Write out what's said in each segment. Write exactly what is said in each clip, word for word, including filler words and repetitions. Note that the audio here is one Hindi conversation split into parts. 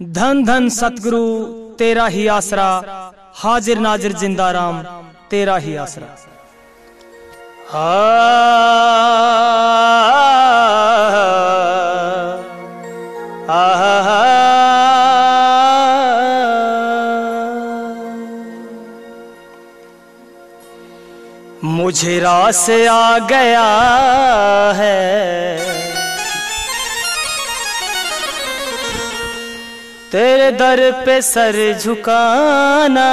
धन धन सतगुरु तेरा ही आसरा, हाजिर नाजिर जिंदा राम तेरा ही आसरा। आ, आ, आ, आ, मुझे रास आ गया है, तेरे दर पे सर झुकाना।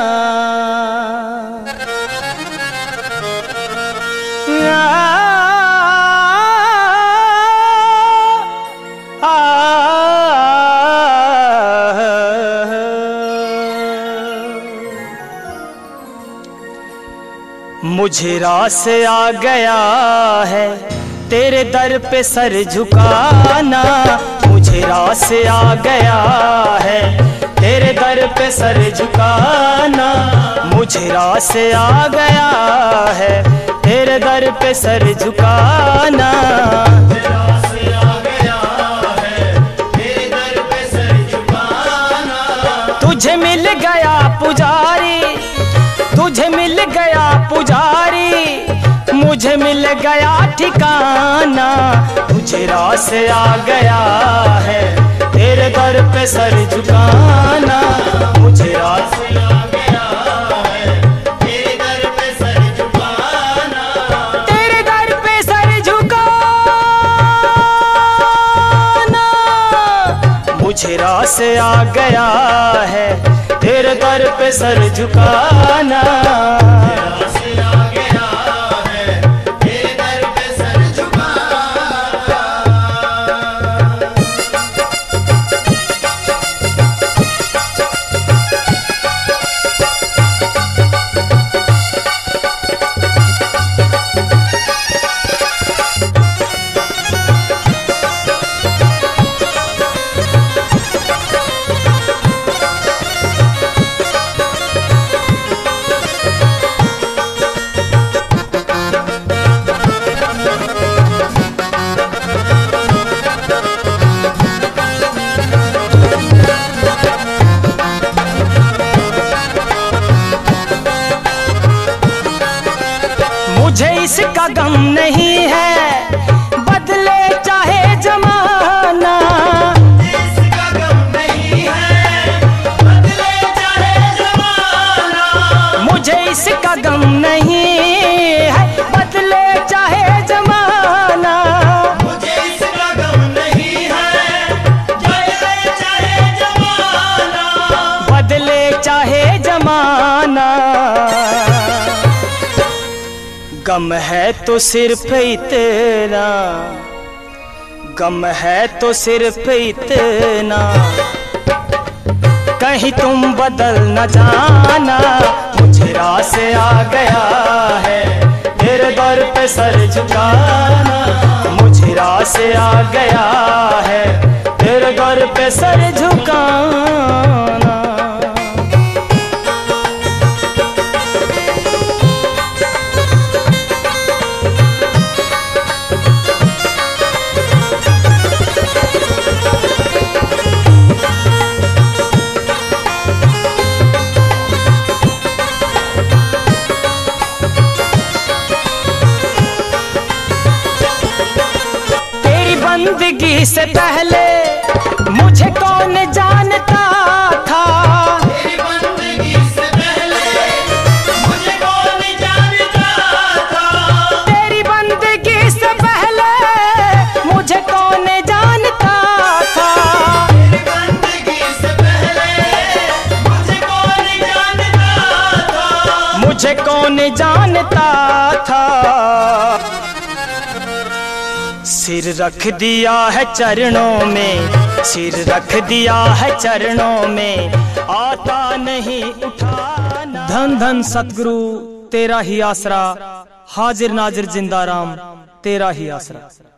आ, आ, मुझे रास आ गया है, तेरे दर पे सर झुकाना। मुझे रास आ गया है, तेरे दर पे सर झुकाना। मुझे रास आ गया है, तेरे दर पे सर झुकाना। मुझे रास आ गया है, तेरे दर पे सर झुकाना। तुझे मिल गया पुजारी, तुझे मिल गया पुजारी, मुझे मिल गया ठिकाना। मुझे रास आ गया है, तेरे दर पे सर झुकाना। मुझे रास आ गया है, तेरे दर पे सर झुकाना। तेरे दर पे सर झुकाना। मुझे रास आ गया है, तेरे दर पे सर झुकाना। मुझे इसका गम नहीं है, बदले चाहे जमाना। इसका गम नहीं है, बदले चाहे जमाना। मुझे इसका गम नहीं है, बदले चाहे जमाना। मुझे इसका गम नहीं है, बदले चाहे जमाना। बदले चाहे जमाना। गम है तो सिर्फ इतना, गम है तो सिर्फ इतना, कहीं तुम बदल न जाना। मुझे रास आ गया है, तेरे दर पे सर झुकाना। मुझे रास आ गया है, तेरे दर पे सर झुकाना। जिंदगी से पहले मुझे कौन जानता था। तेरी बंदगी से पहले मुझे कौन जानता था। तेरी बंदगी से पहले मुझे कौन जानता था। तेरी बंदगी से पहले मुझे कौन जानता था। मुझे कौन जानता था। सिर रख दिया है चरणों में, सिर रख दिया है चरणों में, आता नहीं उठाना। धन धन सतगुरु तेरा ही आसरा, हाजिर नाजिर जिंदा राम तेरा ही आसरा।